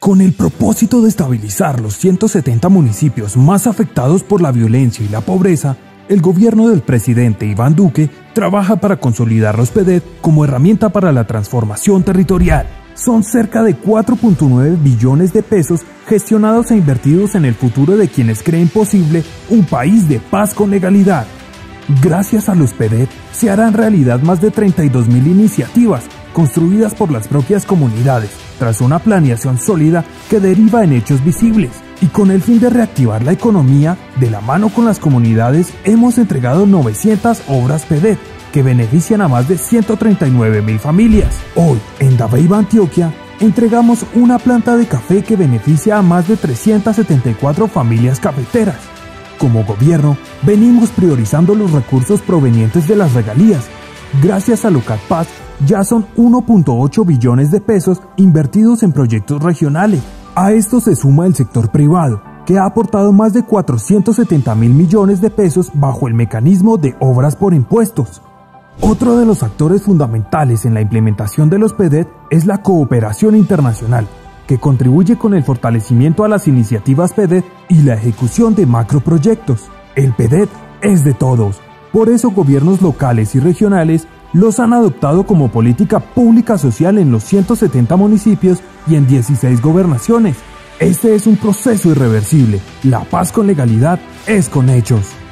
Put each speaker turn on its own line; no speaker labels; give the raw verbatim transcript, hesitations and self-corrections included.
Con el propósito de estabilizar los ciento setenta municipios más afectados por la violencia y la pobreza, el gobierno del presidente Iván Duque trabaja para consolidar los P E D E T como herramienta para la transformación territorial. Son cerca de cuatro punto nueve billones de pesos gestionados e invertidos en el futuro de quienes creen posible un país de paz con legalidad. Gracias a los P E D E T se harán realidad más de treinta y dos mil iniciativas construidas por las propias comunidades, tras una planeación sólida que deriva en hechos visibles. Y con el fin de reactivar la economía, de la mano con las comunidades, hemos entregado novecientas obras P E D E T que benefician a más de ciento treinta y nueve mil familias. Hoy, en Dabeiba, Antioquia, entregamos una planta de café que beneficia a más de trescientas setenta y cuatro familias cafeteras. Como gobierno, venimos priorizando los recursos provenientes de las regalías. Gracias a Locatpaz, ya son uno punto ocho billones de pesos invertidos en proyectos regionales. A esto se suma el sector privado, que ha aportado más de cuatrocientos setenta mil millones de pesos bajo el mecanismo de obras por impuestos. Otro de los actores fundamentales en la implementación de los P E D E T es la cooperación internacional, que contribuye con el fortalecimiento a las iniciativas P E D E T y la ejecución de macroproyectos. El P E D E T es de todos, por eso gobiernos locales y regionales los han adoptado como política pública social en los ciento setenta municipios y en dieciséis gobernaciones. Este es un proceso irreversible. La paz con legalidad es con hechos.